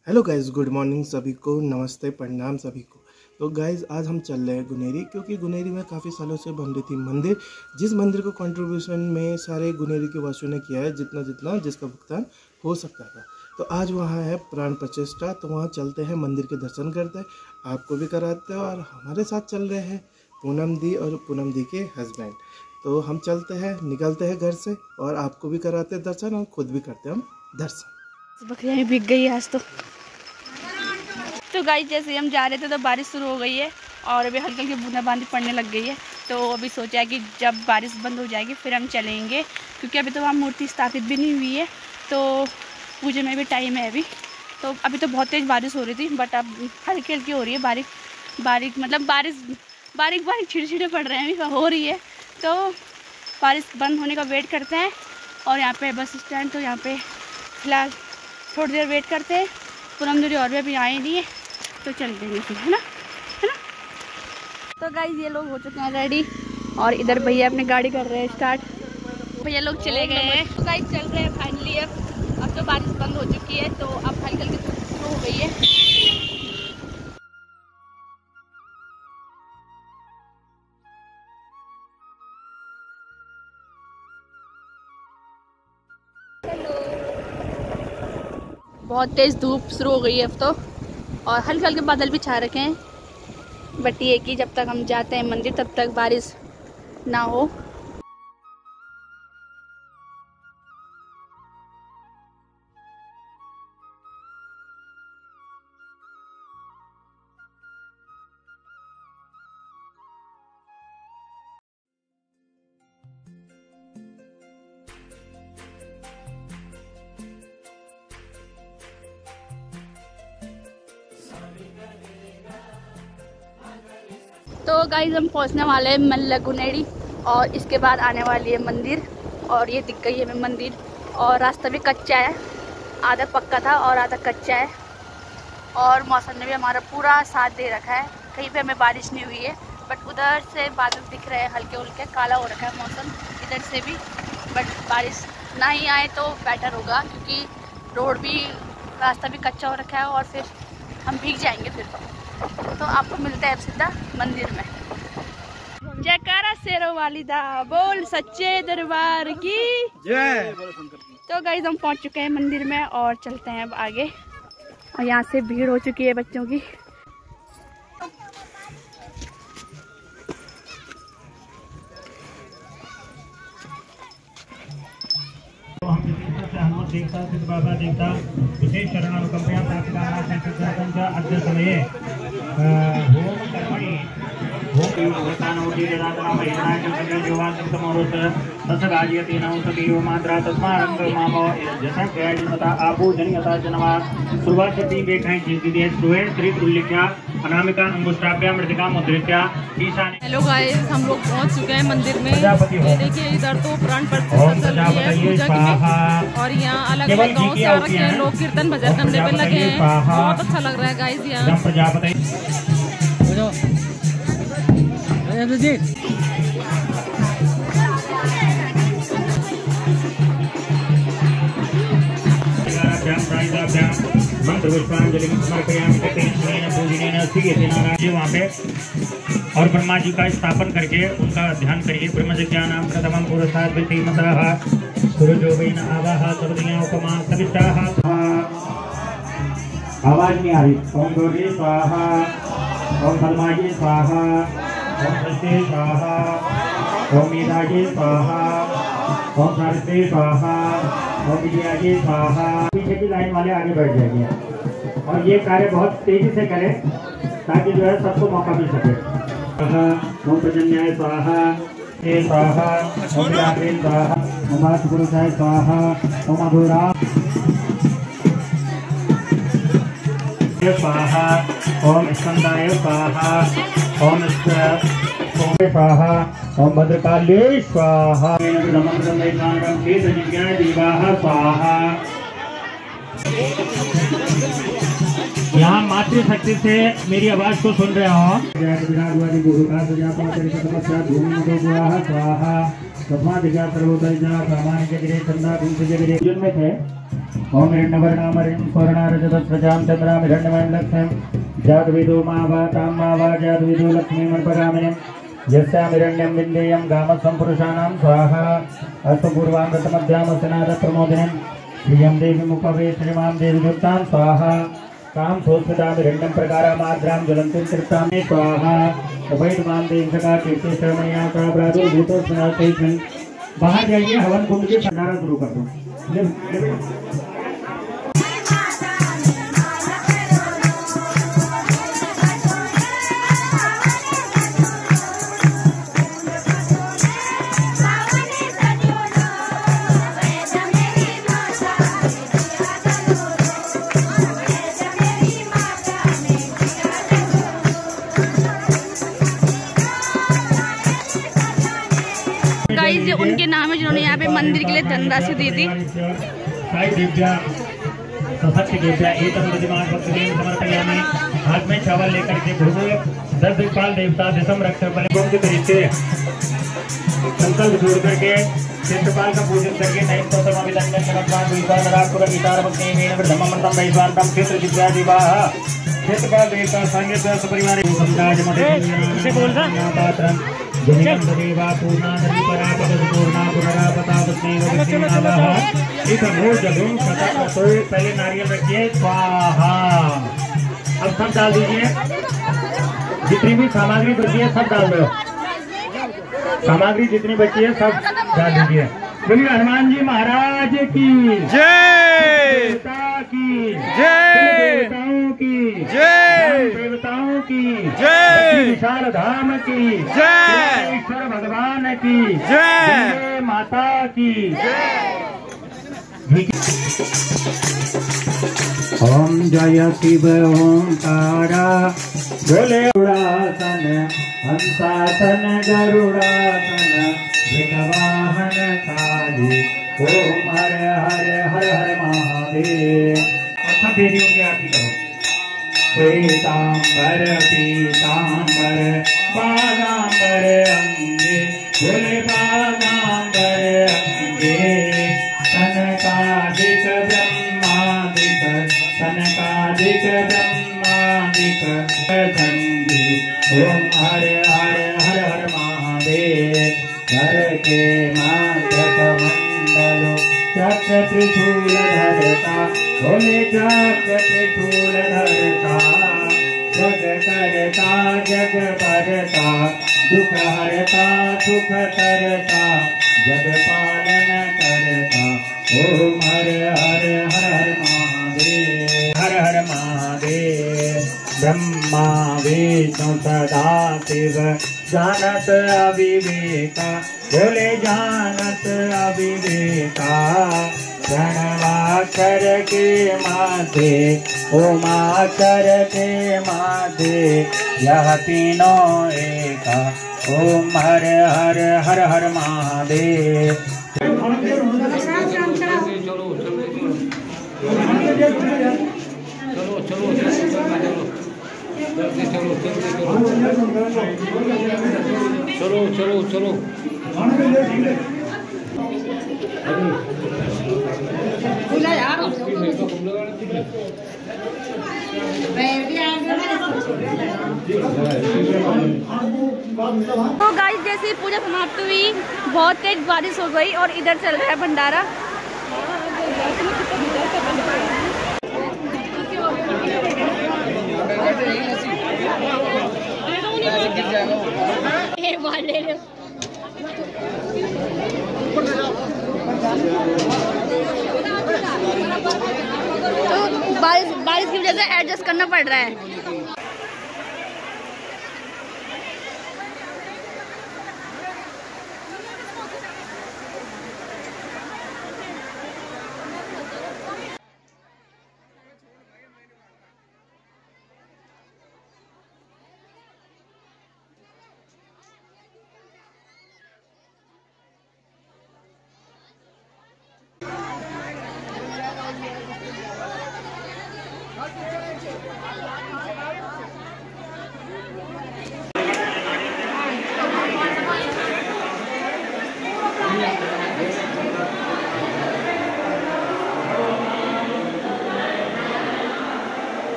Hello guys, good morning सभी को, नमस्ते, प्रणाम सभी को। तो गाइस आज हम चल रहे हैं गुनेरी, क्योंकि गुनेरी में काफ़ी सालों से बन रही थी मंदिर, जिस मंदिर को कंट्रीब्यूशन में सारे गुनेरी के वासियों ने किया है, जितना जितना जिसका भुगतान हो सकता था। तो आज वहाँ है प्राण प्रतिष्ठा, तो वहाँ चलते हैं, मंदिर के दर्शन करते हैं, आपको भी कराते हैं। और हमारे साथ चल रहे हैं पूनम दी और पूनम दी के हस्बैंड। तो हम चलते हैं, निकलते हैं घर से और आपको भी कराते हैं दर्शन और खुद भी करते हैं हम दर्शन। बकरियाँ भीग गई आज तो गाइस जैसे हम जा रहे थे तो बारिश शुरू हो गई है और अभी हल्की हल्की बूंदाबांदी पड़ने लग गई है। तो अभी सोचा है कि जब बारिश बंद हो जाएगी फिर हम चलेंगे, क्योंकि अभी तो वहाँ मूर्ति स्थापित भी नहीं हुई है, तो पूजा में भी टाइम है अभी। तो अभी तो बहुत तेज़ बारिश हो रही थी, बट अब हल्की हल्की हो रही है, बारीक बारीक मतलब बारीक छिड़छिड़े पड़ रहे हैं, अभी हो रही है। तो बारिश बंद होने का वेट करते हैं। और यहाँ पे बस स्टैंड, तो यहाँ पे फिलहाल थोड़ी देर वेट करते हैं। पूनम दी और भी अभी आए नहीं है, तो चल देंगे फिर, है ना। तो गाइस ये लोग हो चुके हैं रेडी और इधर भैया अपनी गाड़ी कर रहे हैं स्टार्ट। भैया लोग चले गए हैं। तो गाइस चल रहे हैं फाइनली। अब तो बारिश बंद हो चुकी है, तो अब हल्की हल्की शुरू हो गई है। बहुत तेज़ धूप शुरू हो गई है अब तो, और हल्के हल्के बादल भी छा रखे हैं। बट ये कि जब तक हम जाते हैं मंदिर तब तक बारिश ना हो। तो गाइस हम पहुंचने वाले हैं मल्ला गुनेरी, और इसके बाद आने वाली है मंदिर। और ये दिख गई है हमें मंदिर, और रास्ता भी कच्चा है, आधा पक्का था और आधा कच्चा है। और मौसम ने भी हमारा पूरा साथ दे रखा है, कहीं पे हमें बारिश नहीं हुई है, बट उधर से बादल दिख रहे हैं हल्के हल्के, काला हो रखा है मौसम इधर से भी। बट बारिश ना ही आए तो बेटर होगा, क्योंकि रोड भी, रास्ता भी कच्चा हो रखा है और फिर हम भीग जाएंगे फिर। तो आपको मिलता है अब सीधा मंदिर में। जयकारा शेरों वाली दा बोल सच्चे दरबार की जय। तो गाइस हम पहुंच चुके हैं मंदिर में और चलते हैं अब आगे। और यहाँ से भीड़ हो चुकी है बच्चों की। देवता सिद्ध बाबा देवता विशेष शरणानुकंपया प्राप्तिकामना संकल्पं च अद्य समये होम कर्मणि होम भूतानोति ददातना महिनाय च जीवान् समरोत तत्सगायति नौसकीयो मात्रा तस्मारंग मामो जसा कैजमता आपो जनियता जनवा सुरवाचति बेखाय जिंदगी श्रुवे श्री तुल्यक्या अनामिका अंगुष्ठाभ्या मृतिका मुद्रित्या ईशान। हेलो गाइस, हम लोग पहुंच चुके हैं मंदिर में। ये देखिए इधर तो प्राण प्रतिष्ठा चल रही है पूजा की, और यहाँ अलग अलग गाँव से आ रखे हैं लोग, कीर्तन भजन करने पे लगे हैं। बहुत अच्छा लग रहा है गाइस यहाँ। वहाँ पे और ब्रह्मा जी का स्थापन करके उनका ध्यान करिए। ब्रह्म ज्ञानाम प्रथमं पुरुषात् विधिमतः सूरजो वै न आवाह सर्वदिया उपमा सविताः। आवाज नहीं आ रही। ओम गौरी स्वाहा, ओम फलमाजी स्वाहा, ओम सृष्टि स्वाहा, ओम मीनाजी स्वाहा, ओम सारस्वती स्वाहा, ओम विजयाजी स्वाहा। पीछे की लाइन वाले आगे बढ़ जाएंगे और ये कार्य बहुत तेजी से करें ताकि जो है सबको मौका मिल सके। ओम प्रजन्याय स्वाहा, हे स्वाहा, ओम रात्रे स्वाहा, ओम पुरुषाय स्वाहा, ओम अधूरा स्वाहा, ओम स्कंदाय स्वाहा, ओम स्वाहा, ओम भद्रकाली स्वाहा, स्वाहा। यहाँ मातृशक्ति से मेरी आवाज को सुन रहे हो। प्रथमा दिव्या सर्वोदयजा प्रामाणिक गिरे चंदा विंशति गिरे में थे। ओम हिरण्यवर्णाम स्वर्णारजतस्रजां चंद्राम हिरण्यमयं लक्ष्मीं जातविदो मावा ताम्मावा जातविदो लक्ष्मीं मनपगामिनीं यस्यां हिरण्यं विन्देयं गामसं पुरुषाणां स्वाहा अस्तु पूर्वामृतमध्यामस्नाद प्रमोदिनीं श्रियं देवी मुपवे श्रीमां देवी दुर्तां स्वाहा काम सोस्मितां हिरण्यं प्रकारामाद्रां ज्वलन्तीं तृप्तां स्वाहा उभयमां देवसका कीर्ति श्रवणीया प्राप्रादो भूतोस्मिन् बाहर जाइए हवन कुंड के भंडारा शुरू कर दो। गाइस ये उनके नाम है जिन्होंने यहाँ पे मंदिर के लिए धनराशि दी थी। हाथ में चावल लेकर के गुरु 10 दिक्पाल देवता दिसम रक्षक के तरीके संकल्प जोड़ करके क्षेत्रपाल का पूजन करके नए क्षेत्रपाल देवता संगे परिवार पहले नारियल रखिए स्वाहा। अब सब डाल दीजिए, जितनी भी सामग्री बची है सब डाल दो, सामग्री जितनी बची है सब डाल दीजिए। बोलिए हनुमान जी महाराज की जय, देवता की जय, देवताओं की जय, देवताओं की जय, विशाल धाम की जय, ईश्वर भगवान की जय, माता की ओम जय शिव ओंकारा बोले उड़ासन हंसासन गरुड़ासन वृषवाहन काली ओम हर हर हर हर महादेव। अच्छा बेरियों के आरती करो। पीतांबर पीतांबर बागांबर अंगे बोले बागांबर अंगे सनकादिक ब्रह्मादिक सनकादिक ब्रह्मादिक चंडी ओम हर हर हर हर महादेव। घर के मात्रक मंडलो चक्र त्रिशूल धरता बोले चक्र त्रिशूल धरता जग करता जग भरता दुख हरता सुख करता जग पालन करता ओम हर हर हर हर महादेव हर हर महादेव। ब्रह्मा विष्णु सदा शिव जानत अविवेका बोले जानत अविवेका प्रणवाक्षर के माथे ओमाक्षर के माथे यह तीनों एका ओम हर हर हर हर महादेव। चलो चलो चलो तो गाइस जैसे ही पूजा समाप्त हुई बहुत तेज बारिश हो गई और इधर चल रहा है भंडारा। तो बारिश की वजह से एडजस्ट करना पड़ रहा है।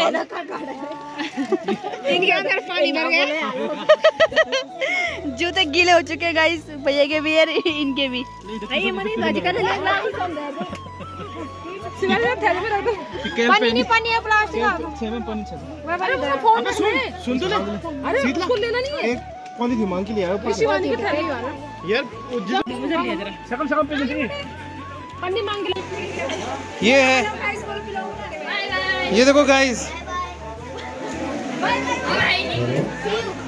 इनके अंदर पानी भर गया। जूते गीले हो चुके हैं गाइस, भैया के भी और इनके भी। पानी नहीं, पानी है प्लास्टिक का। सुन तो ले, लेना नहीं है, एक पॉलीथीन मांग के लिए आया शिवानी की थैली वाला यार। मुझे लिया जरा सकम सकम पे लेते पन्नी मांग ली। ये है, ये देखो गाइस।